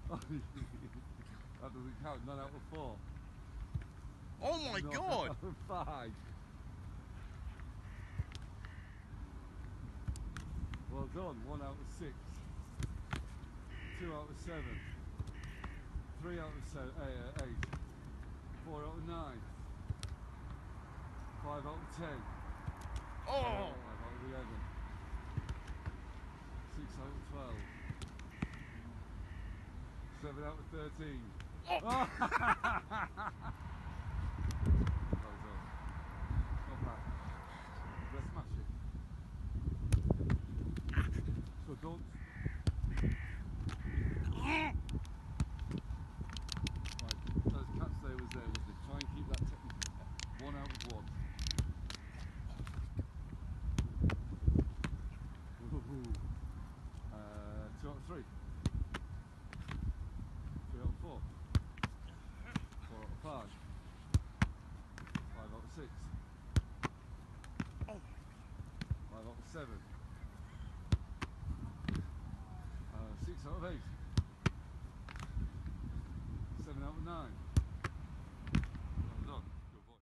That doesn't count. None out of 4. Oh my God! Out of 5. Well done. 1 out of 6. 2 out of 7. 3 out of 7, 8. 4 out of 9. 5 out of 10. Oh! 5 out of 11. 6 out of 12. 7 out of 13. Oh. Well done. Not bad. Let's smash it. So don't. Right, those cats there was there, was it? Try and keep that technique. 1 out of 1. Ooh. 2 out of 3. 3 out of 4. 4 out of 5. 5 out of 6. 5 out of 7. 6 out of 8.